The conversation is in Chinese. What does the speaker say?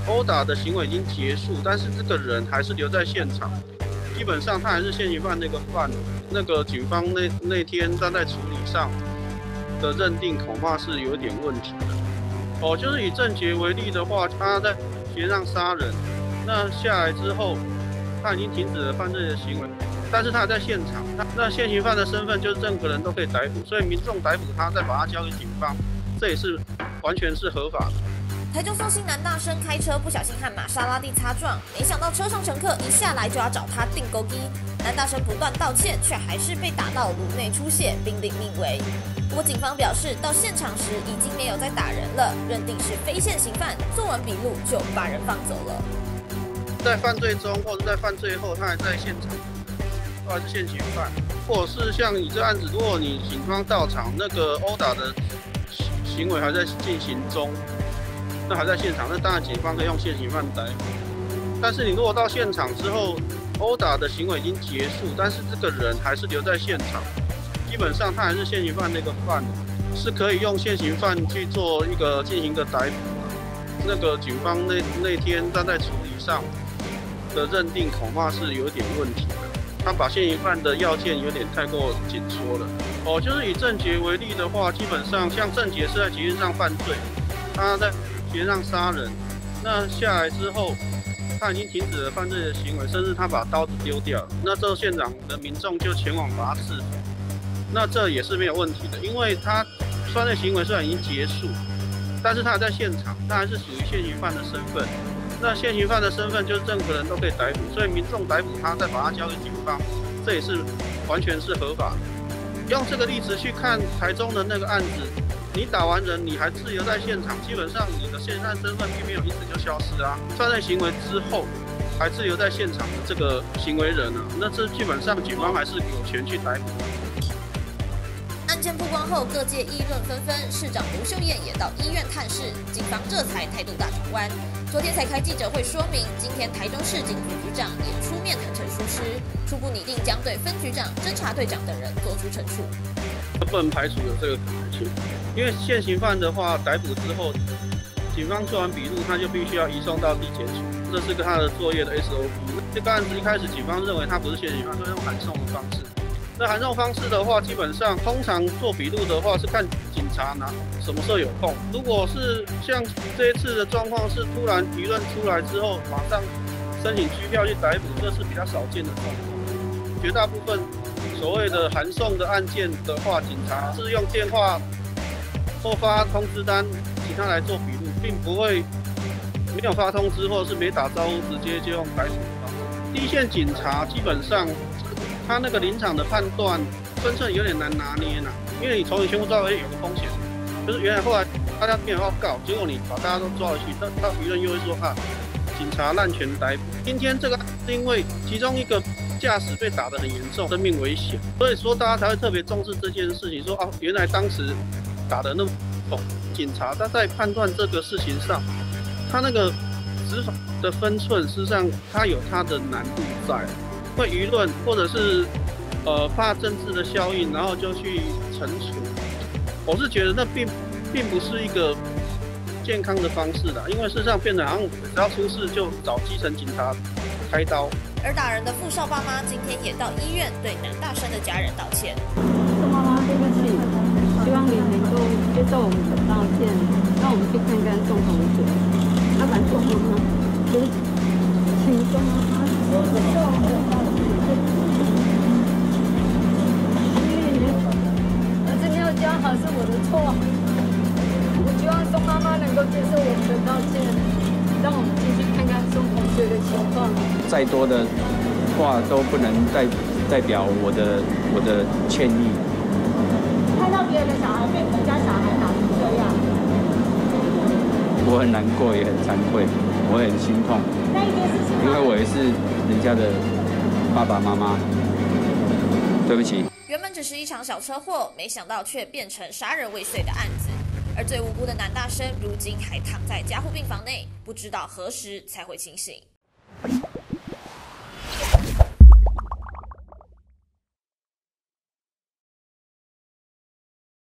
殴打的行为已经结束，但是这个人还是留在现场，基本上他还是现行犯那个犯，那个警方那天站在处理上的认定恐怕是有点问题的。就是以郑捷为例的话，他在协让杀人，那下来之后，他已经停止了犯罪的行为，但是他还在现场，那现行犯的身份就是任何人都可以逮捕，所以民众逮捕他，再把他交给警方，这也是完全是合法的。 台中松信男大生开车不小心和玛莎拉蒂擦撞，没想到车上乘客一下来就要找他定勾机，男大生不断道歉，却还是被打到颅内出血，濒临命危。不过警方表示，到现场时已经没有再打人了，认定是非现行犯，做完笔录就把人放走了。 在犯罪中或者在犯罪后，他还在现场，都还是现行犯，或者是像你这案子，如果你警方到场，那个殴打的行为还在进行中。那还在现场，那当然警方可以用现行犯逮捕。但是你如果到现场之后，殴打的行为已经结束，但是这个人还是留在现场，基本上他还是现行犯那个犯，是可以用现行犯去做进行一个逮捕。那个警方那天站在处理上的认定恐怕是有点问题的，他把现行犯的要件有点太过紧缩了。就是以郑捷为例的话，基本上像郑捷是在捷运上犯罪，他在协让杀人，那下来之后，他已经停止了犯罪的行为，甚至他把刀子丢掉了。那这现场的民众就前往把他制服，那这也是没有问题的，因为他犯罪行为虽然已经结束，但是他还在现场，他还是属于现行犯的身份。那现行犯的身份就是任何人都可以逮捕，所以民众逮捕他，再把他交给警方，这也是完全是合法的。用这个例子去看台中的那个案子。你打完人，你还滞留在现场，基本上你的现行身份并没有因此就消失啊。犯罪行为之后，还滞留在现场的这个行为人啊，那这基本上警方还是有权去逮捕。 案件曝光后，各界议论纷纷，市长卢秀燕也到医院探视，警方这才态度大转弯。昨天才开记者会说明，今天台中市警局局长也出面坦诚疏失，初步拟定将对分局长、侦查队长等人做出惩处。 不能排除有这个可能性，因为现行犯的话逮捕之后，警方做完笔录，他就必须要移送到地检署，这是他的作业的 SOP。这个案子一开始警方认为他不是现行犯，所以用函送的方式。那函送方式的话，基本上通常做笔录的话是看警察什么时候有空。如果是像这一次的状况是突然舆论出来之后，马上申请拘票去逮捕，这是比较少见的状况。绝大部分所谓的函送的案件的话，警察是用电话或发通知单，请他来做笔录，并不会没有发通知或者是没打招呼，直接就用逮捕的方式。第一线警察基本上他那个临场的判断分寸有点难拿捏啦，因为你从以前不知道有个风险，就是原来后来大家没有要告，结果你把大家都抓回去，到舆论又会说警察滥权逮捕。今天这个是因为其中一个驾驶被打得很严重，生命危险，所以说大家才会特别重视这件事情。说原来当时打得那么重，警察他在判断这个事情上，他那个执法的分寸，事实上他有他的难度在，因为舆论或者是怕政治的效应，然后就去惩处。我是觉得那并不是一个健康的方式啦，因为事实上变得好像只要出事就找基层警察开刀。 而打人的富少爸妈今天也到医院对男大生的家人道歉。 妈妈，对不起，希望你能够接受我们的道歉，让我们去看看宋同学。他敢说吗？请说妈妈。儿子没有教好是我的错，我希望宋妈妈能够接受我们的道歉。让我们继续看看宋同学的情况。 再多的话都不能代表我的歉意。 看到别人的小孩被我们家小孩打成这样， 我很难过，也很惭愧，我很心痛。因为我也是人家的爸爸妈妈，对不起。 原本只是一场小车祸，没想到却变成杀人未遂的案子。而最无辜的男大生，如今还躺在加护病房内，不知道何时才会清醒。